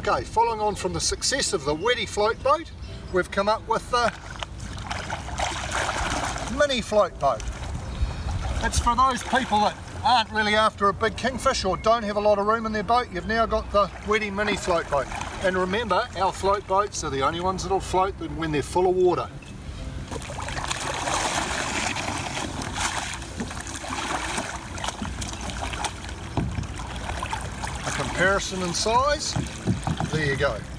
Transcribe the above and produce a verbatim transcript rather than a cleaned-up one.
Okay, following on from the success of the Wettie float boat, we've come up with the mini float boat. It's for those people that aren't really after a big kingfish or don't have a lot of room in their boat. You've now got the Wettie mini float boat. And remember, our float boats are the only ones that'll float when they're full of water. A comparison in size, there you go.